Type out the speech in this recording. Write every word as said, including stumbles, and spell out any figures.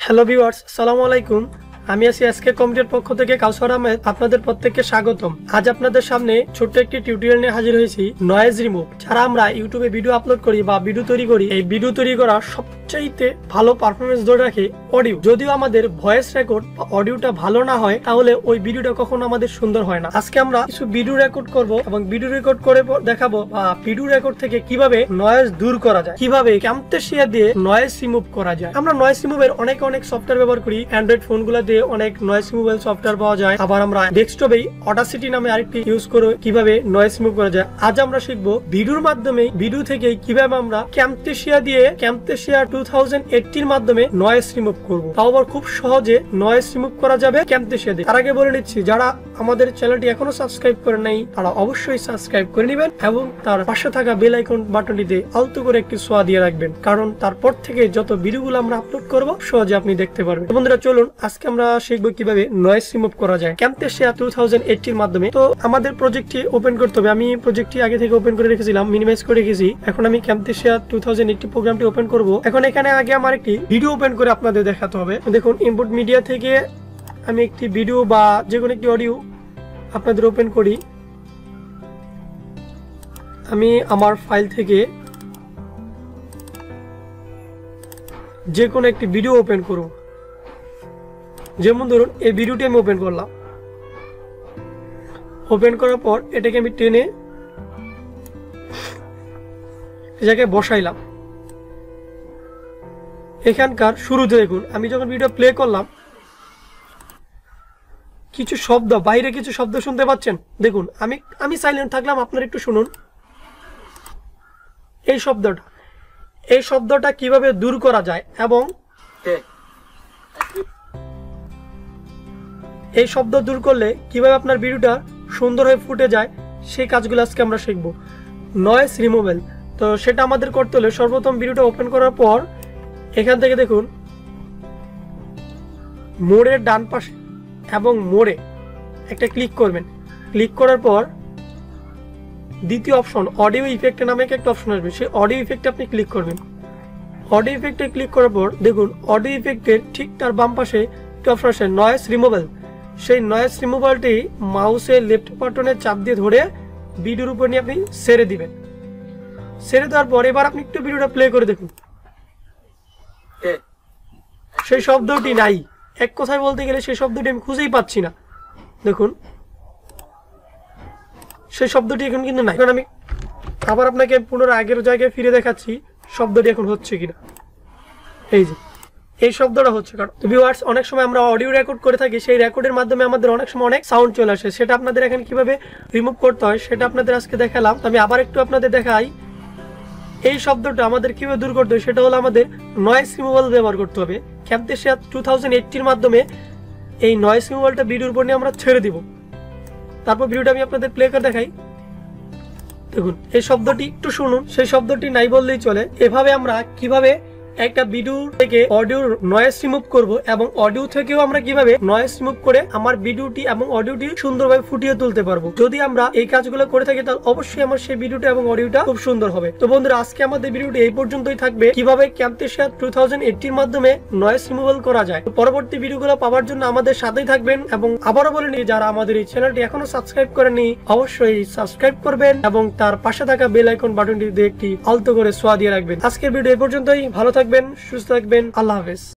Hello viewers, আসসালামু আলাইকুম। আমি আছি এসকে কমিটির পক্ষ থেকে কাউসার আহমেদ। আপনাদের প্রত্যেককে স্বাগতম। আজ আপনাদের সামনে ছোট্ট একটি টিউটোরিয়াল নিয়ে হাজির হয়েছি, নয়েজ রিমুভ। যারা আমরা ইউটিউবে ভিডিও আপলোড করি বা ভিডিও তৈরি করি, এই ভিডিও তৈরি করা সবচাইতে ভালো পারফরমেন্স ধরে রাখে অডিও। যদিও আমাদের ভয়েস রেকর্ড বা অডিওটা ভালো না হয়, তাহলে ওই ভিডিওটা কখনো আমাদের সুন্দর হয় না। আজকে আমরা কিছু ভিডিও রেকর্ড করব এবং ভিডিও রেকর্ড করে দেখাবো বা ভিডিও রেকর্ড থেকে কিভাবে নয়েজ দূর করা যায়, কিভাবে ক্যামটেশিয়া দিয়ে নয়েজ রিমুভ করা যায়। আমরা নয়েজ রিমুভের অনেক অনেক সফটওয়্যার ব্যবহার করি। অ্যান্ড্রয়েড ফোনগুলো দিয়ে অনেক নয়েজ রিমুভাল সফটওয়্যার পাওয়া যায়। আবার আমরা ডেস্কটপে অডাসিটি নামে আরেকটি ইউজ করে কিভাবে নয়েজ রিমুভ করা যায়। আজ আমরা শিখবো ভিডিওর মাধ্যমে, ভিডিও থেকে কিভাবে আমরা ক্যামটেশিয়া দিয়ে ক্যামটেশিয়া টু থাউজেন্ড এইটির মাধ্যমে নয়েজ রিমুভ করবো। তাও আবার খুব সহজে নয়েজ রিমুভ করা যাবে ক্যামটেশিয়া দিয়ে। তার আগে বলে নিচ্ছি, যারা আমাদের চ্যানেলটি এখনো সাবস্ক্রাইব করেন নাই, তারা অবশ্যই সাবস্ক্রাইব করে নেবেন এবং তার পাশে থাকা বেল আইকন বাটনটিতে আলতো করে একটি সোয়া দিয়ে রাখবেন, কারণ তারপর থেকে যত ভিডিওগুলো আমরা আপলোড করব সহজে আপনি দেখতে পারবেন। বন্ধুরা, চলুন আজকে আমরা শিখবো কিভাবে নয়েজ রিমুভ করা যায় ক্যামটেশিয়া টু থাউজেন্ড এইটির মাধ্যমে। তো আমাদের প্রজেক্টটি ওপেন করতে হবে। আমি প্রজেক্টটি আগে থেকে ওপেন করে রেখেছিলাম, মিনিমাইজ করে রেখেছি। এখন আমি ক্যামটেশিয়া টু থাউজেন্ড এইটি প্রোগ্রামটি ওপেন করব। এখন এখানে আগে আমার একটি ভিডিও ওপেন করে আপনাদের দেখাতে হবে। দেখুন, ইনপুট মিডিয়া থেকে আমি একটি ভিডিও বা যে কোনো একটি অডিও আপনাদের ওপেন করি। আমি আমার ফাইল থেকে যে কোনো একটি ভিডিও ওপেন করব। যেমন ধরুন, এই ভিডিওটি আমি ওপেন করলাম। ওপেন করার পর এটাকে আমি টেনে এই জায়গায় বসাইলাম। এখানকার শুরুতে দেখুন, আমি যখন ভিডিও প্লে করলাম, কিছু শব্দ, বাইরে কিছু শব্দ শুনতে পাচ্ছেন। দেখুন, আমি আমি সাইলেন্ট থাকলাম, আপনারা একটু শুনুন। এই শব্দটা এই শব্দটা কিভাবে দূর করা যায় এবং এই শব্দ দূর করলে কিভাবে আপনার ভিডিওটা সুন্দর হয়ে ফুটে যায়, সেই কাজগুলো আজকে আমরা শিখবো। Noise removal. তো সেটা আমাদের করতে হলে সর্বপ্রথম ভিডিওটা ওপেন করার পর এখান থেকে দেখুন, মোড়ের ডান পাশে এবং মোড়ে একটা ক্লিক করবেন। ক্লিক করার পর দ্বিতীয় অপশন অডিও ইফেক্ট নামে একটা অপশন আসবে, সেই অডিও ইফেক্টে আপনি ক্লিক করবেন। অডিও ইফেক্টে ক্লিক করার পর দেখুন, অডিও ইফেক্টের ঠিক তার বাম পাশে একটা অপশন আসে নয়েজ রিমুভাল। সেই নয়েজ রিমুভালটি মাউসের লেফট বাটনে চাপ দিয়ে ধরে ভিডিওর উপর নিয়ে আপনি ছেড়ে দিবেন। ছেড়ে দেওয়ার পর এবার আপনি একটু ভিডিওটা প্লে করে দেখুন। সেই শব্দটি নাই। এক কথায় বলতে গেলে সেই শব্দটি আমি খুঁজেই পাচ্ছি না। দেখুন, সেই শব্দটি এখন কিন্তু নাই। এখন আমি আবার আপনাকে পুনরায় আগের জায়গায় ফিরে দেখাচ্ছি শব্দটি এখন হচ্ছে কিনা। এই যে এই শব্দটা হচ্ছে। কারণ ভিউয়ার্স, অনেক সময় আমরা অডিও রেকর্ড করে থাকি, সেই রেকর্ডের মাধ্যমে আমাদের অনেক সময় অনেক সাউন্ড চলে আসে। সেটা আপনাদের এখানে কিভাবে রিমুভ করতে হয় সেটা আপনাদের আজকে দেখালাম। আমি আবার একটু আপনাদের দেখাই। এই শব্দটা আমাদের কিভাবে দূর করতে হয় সেটা হলো আমাদের নয়েজ রিমুভাল ব্যবহার করতে হবে। ক্যামটেশিয়া টু থাউজেন্ড এইটির মাধ্যমে এই নয়েজ রিমুভালটা ভিডিওর উপর নিয়ে আমরা ছেড়ে দিব। তারপর ভিডিওটা আমি আপনাদের প্লে করে দেখাই। দেখুন, এই শব্দটি একটু শুনুন। সেই শব্দটি নাই বললেই চলে। এভাবে আমরা কিভাবে একটা ভিডিও থেকে অডিও নয়েজ রিমুভ করব এবং অডিও থেকেও আমরা কিভাবে নয়েজ রিমুভ করে আমার ভিডিওটি এবং অডিওটি সুন্দরভাবে ফুটিয়ে তুলতে পারবো। যদি আমরা এই কাজগুলো করে থাকি, তাহলে অবশ্যই আমার সেই ভিডিওটা এবং অডিওটা খুব সুন্দর হবে। তো বন্ধুরা, আজকে আমাদের ভিডিওটি এই পর্যন্তই থাকবে, কিভাবে ক্যামটেশিয়া টু থাউজেন্ড এইটির মাধ্যমে নয়েজ রিমুভাল করা যায়। পরবর্তী ভিডিওগুলো পাওয়ার জন্য আমাদের সাথেই থাকবেন এবং আবারও বলে নিই, যারা আমাদের এই চ্যানেলটি এখনো সাবস্ক্রাইব করেননি অবশ্যই সাবস্ক্রাইব করবেন এবং তার পাশে থাকা বেল আইকন বাটনটিতে একটি আলতো করে সোয়া দিয়ে রাখবেন। আজকের ভিডিও এই পর্যন্তই। ভালো থাকবেন, সুস্থ থাকবেন। আল্লাহ হাফেজ।